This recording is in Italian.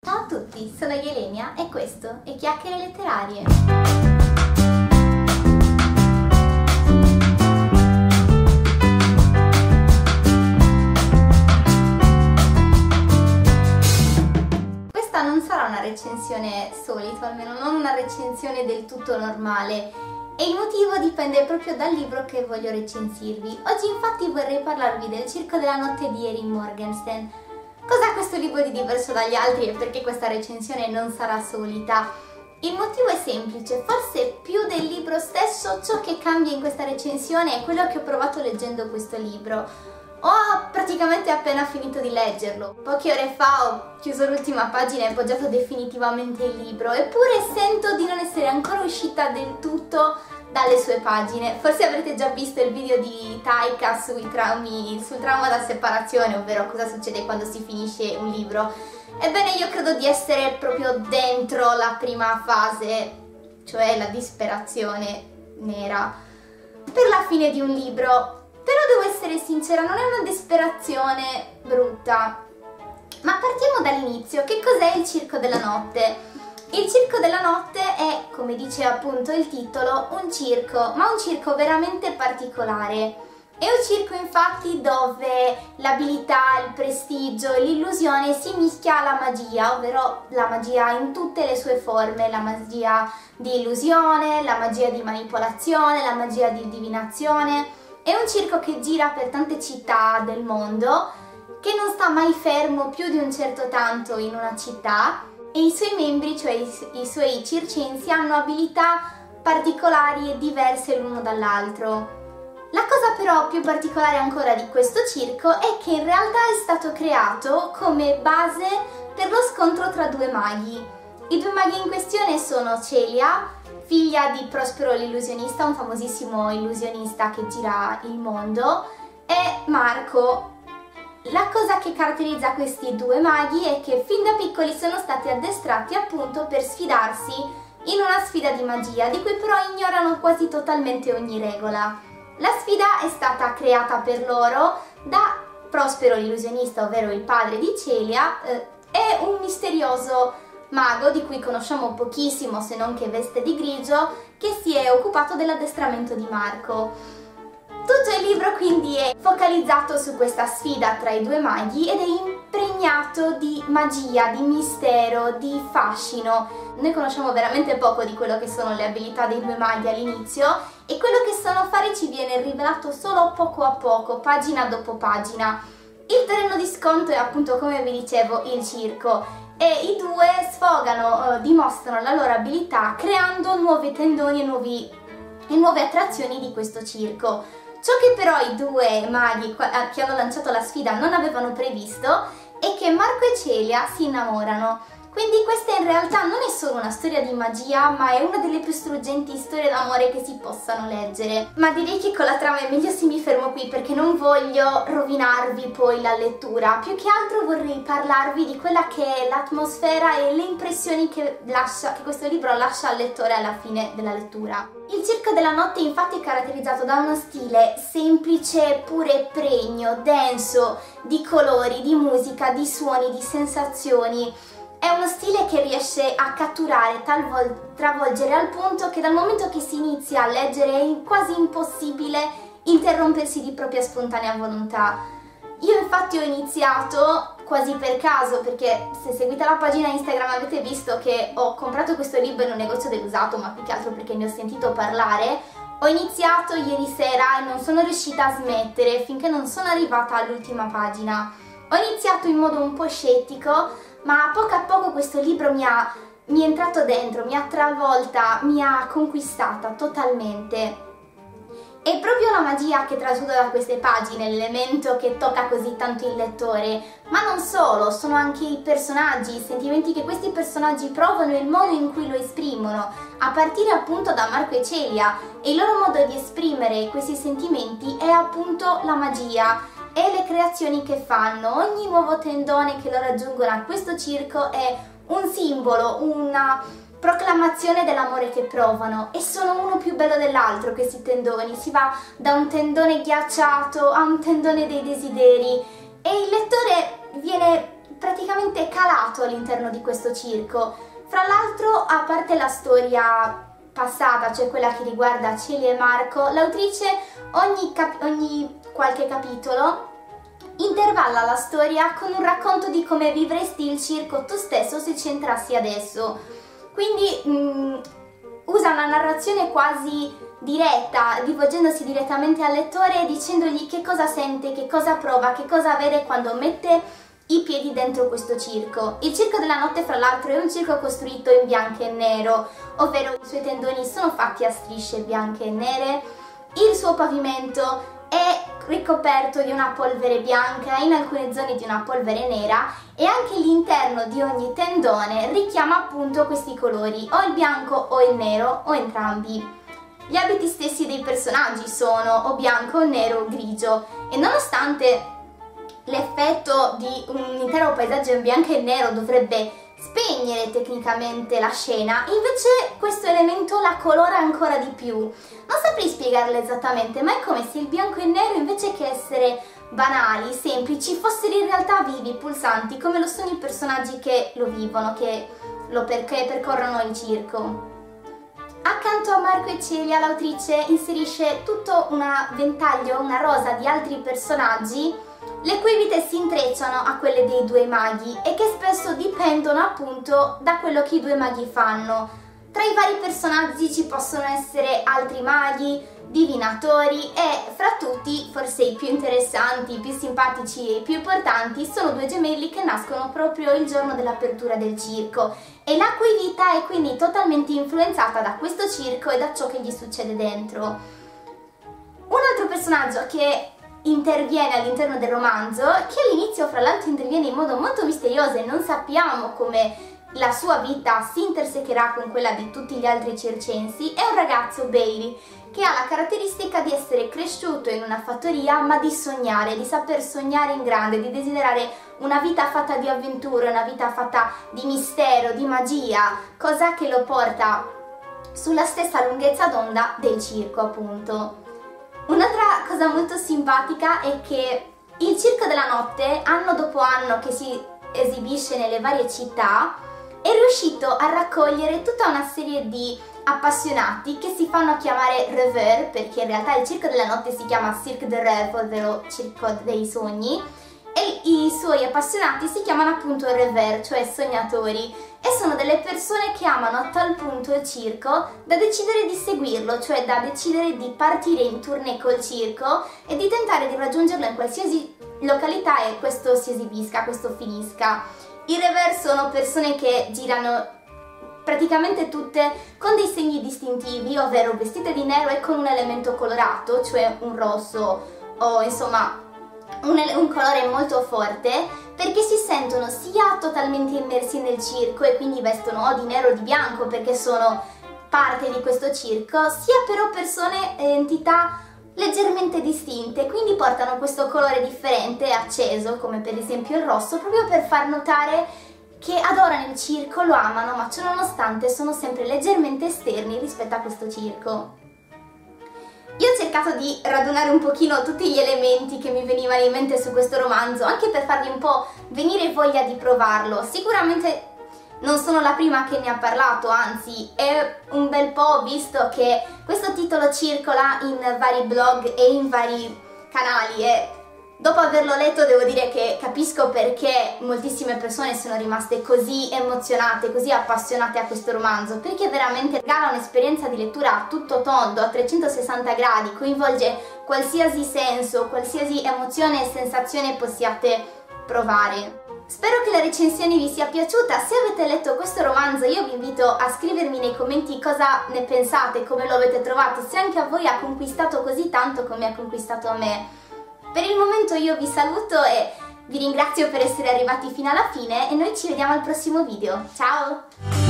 Ciao a tutti, sono Yelenia e questo è Chiacchiere Letterarie. Questa non sarà una recensione solita, almeno non una recensione del tutto normale. E il motivo dipende proprio dal libro che voglio recensirvi. Oggi infatti vorrei parlarvi del Circo della notte di Erin Morgenstern. Cos'ha questo libro di diverso dagli altri e perché questa recensione non sarà solita? Il motivo è semplice, forse più del libro stesso ciò che cambia in questa recensione è quello che ho provato leggendo questo libro. Ho praticamente appena finito di leggerlo. Poche ore fa ho chiuso l'ultima pagina e appoggiato definitivamente il libro, eppure sento di non essere ancora uscita del tutto dalle sue pagine. Forse avrete già visto il video di Taika sul trauma da separazione, ovvero cosa succede quando si finisce un libro. Ebbene, io credo di essere proprio dentro la prima fase, cioè la disperazione nera, per la fine di un libro. Però devo essere sincera, non è una disperazione brutta. Ma partiamo dall'inizio. Che cos'è il Circo della Notte? Il Circo della Notte è, come dice appunto il titolo, un circo, ma un circo veramente particolare. È un circo infatti dove l'abilità, il prestigio e l'illusione si mischia alla magia, ovvero la magia in tutte le sue forme, la magia di illusione, la magia di manipolazione, la magia di divinazione. È un circo che gira per tante città del mondo, che non sta mai fermo più di un certo tanto in una città, e i suoi membri, cioè i suoi circensi, hanno abilità particolari e diverse l'uno dall'altro. La cosa però più particolare ancora di questo circo è che in realtà è stato creato come base per lo scontro tra due maghi. I due maghi in questione sono Celia, figlia di Prospero l'illusionista, un famosissimo illusionista che gira il mondo, e Marco. La cosa che caratterizza questi due maghi è che fin da piccoli sono stati addestrati appunto per sfidarsi in una sfida di magia, di cui però ignorano quasi totalmente ogni regola. La sfida è stata creata per loro da Prospero l'illusionista, ovvero il padre di Celia, e un misterioso mago di cui conosciamo pochissimo, se non che veste di grigio, che si è occupato dell'addestramento di Marco. Tutto il libro quindi è focalizzato su questa sfida tra i due maghi ed è impregnato di magia, di mistero, di fascino. Noi conosciamo veramente poco di quello che sono le abilità dei due maghi all'inizio e quello che sanno fare ci viene rivelato solo poco a poco, pagina dopo pagina. Il terreno di scontro è appunto, come vi dicevo, il circo. E i due sfogano, dimostrano la loro abilità creando nuovi tendoni e nuove attrazioni di questo circo. Ciò che però i due maghi che hanno lanciato la sfida non avevano previsto è che Marco e Celia si innamorano. Quindi questa in realtà non è solo una storia di magia, ma è una delle più struggenti storie d'amore che si possano leggere. Ma direi che con la trama è meglio se mi fermo qui, perché non voglio rovinarvi poi la lettura. Più che altro vorrei parlarvi di quella che è l'atmosfera e le impressioni che questo libro lascia al lettore alla fine della lettura. Il Circo della Notte infatti è caratterizzato da uno stile semplice, pure pregno, denso, di colori, di musica, di suoni, di sensazioni. È uno stile che riesce a catturare, travolgere al punto che dal momento che si inizia a leggere è quasi impossibile interrompersi di propria spontanea volontà. Io infatti ho iniziato quasi per caso, perché se seguite la pagina Instagram avete visto che ho comprato questo libro in un negozio dell'usato, ma più che altro perché ne ho sentito parlare. Ho iniziato ieri sera e non sono riuscita a smettere finché non sono arrivata all'ultima pagina. Ho iniziato in modo un po' scettico, ma a poco questo libro mi è entrato dentro, mi ha travolta, mi ha conquistata totalmente. È proprio la magia che trasuda da queste pagine l'elemento che tocca così tanto il lettore, ma non solo, sono anche i personaggi, i sentimenti che questi personaggi provano e il modo in cui lo esprimono, a partire appunto da Marco e Celia, e il loro modo di esprimere questi sentimenti è appunto la magia e le creazioni che fanno. Ogni nuovo tendone che loro aggiungono a questo circo è un simbolo, una proclamazione dell'amore che provano, e sono uno più bello dell'altro questi tendoni. Si va da un tendone ghiacciato a un tendone dei desideri e il lettore viene praticamente calato all'interno di questo circo. Fra l'altro, a parte la storia passata, cioè quella che riguarda Celia e Marco, l'autrice ogni qualche capitolo intervalla la storia con un racconto di come vivresti il circo tu stesso se ci entrassi adesso. Quindi usa una narrazione quasi diretta, rivolgendosi direttamente al lettore e dicendogli che cosa sente, che cosa prova, che cosa vede quando mette i piedi dentro questo circo. Il Circo della Notte, fra l'altro, è un circo costruito in bianco e nero, ovvero i suoi tendoni sono fatti a strisce bianche e nere, il suo pavimento è ricoperto di una polvere bianca, in alcune zone di una polvere nera, e anche l'interno di ogni tendone richiama appunto questi colori, o il bianco o il nero o entrambi. Gli abiti stessi dei personaggi sono o bianco, o nero o grigio, e nonostante l'effetto di un intero paesaggio in bianco e nero dovrebbe spegnere tecnicamente la scena, invece questo elemento la colora ancora di più. Non saprei spiegarlo esattamente, ma è come se il bianco e il nero, invece che essere banali, semplici, fossero in realtà vivi, pulsanti, come lo sono i personaggi che lo vivono, che percorrono il circo. Accanto a Marco e Celia, l'autrice inserisce tutto un ventaglio, una rosa di altri personaggi, le cui vite si intrecciano a quelle dei due maghi e che spesso dipendono appunto da quello che i due maghi fanno. Tra i vari personaggi ci possono essere altri maghi, divinatori, e fra tutti, forse i più interessanti, i più simpatici e i più importanti, sono due gemelli che nascono proprio il giorno dell'apertura del circo e la cui vita è quindi totalmente influenzata da questo circo e da ciò che gli succede dentro. Un altro personaggio che interviene all'interno del romanzo, che all'inizio fra l'altro interviene in modo molto misterioso e non sappiamo come la sua vita si intersecherà con quella di tutti gli altri circensi, è un ragazzo, Bailey, che ha la caratteristica di essere cresciuto in una fattoria, ma di sognare, di saper sognare in grande, di desiderare una vita fatta di avventure, una vita fatta di mistero, di magia, cosa che lo porta sulla stessa lunghezza d'onda del circo, appunto. Un'altra cosa molto simpatica è che il Circo della Notte, anno dopo anno che si esibisce nelle varie città, è riuscito a raccogliere tutta una serie di appassionati che si fanno chiamare rêveurs, perché in realtà il Circo della Notte si chiama Cirque de Rêve, ovvero Circo dei Sogni, e i suoi appassionati si chiamano appunto rêveurs, cioè sognatori, e sono delle persone che amano a tal punto il circo da decidere di seguirlo, cioè da decidere di partire in tournée col circo e di tentare di raggiungerlo in qualsiasi località e questo si esibisca, questo finisca. I rêveurs sono persone che girano praticamente tutte con dei segni distintivi, ovvero vestite di nero e con un elemento colorato, cioè un rosso o insomma un colore molto forte, perché si sentono sia totalmente immersi nel circo e quindi vestono o di nero o di bianco perché sono parte di questo circo, sia però persone e entità leggermente distinte, quindi portano questo colore differente e acceso, come per esempio il rosso, proprio per far notare che adorano il circo, lo amano, ma ciononostante sono sempre leggermente esterni rispetto a questo circo. Io ho cercato di radunare un pochino tutti gli elementi che mi venivano in mente su questo romanzo, anche per farvi un po' venire voglia di provarlo. Sicuramente non sono la prima che ne ha parlato, anzi è un bel po' visto che questo titolo circola in vari blog e in vari canali e dopo averlo letto devo dire che capisco perché moltissime persone sono rimaste così emozionate, così appassionate a questo romanzo, perché veramente regala un'esperienza di lettura a tutto tondo, a 360 gradi, coinvolge qualsiasi senso, qualsiasi emozione e sensazione possiate provare. Spero che la recensione vi sia piaciuta. Se avete letto questo romanzo io vi invito a scrivermi nei commenti cosa ne pensate, come lo avete trovato, se anche a voi ha conquistato così tanto come ha conquistato a me. Per il momento io vi saluto e vi ringrazio per essere arrivati fino alla fine e noi ci vediamo al prossimo video. Ciao!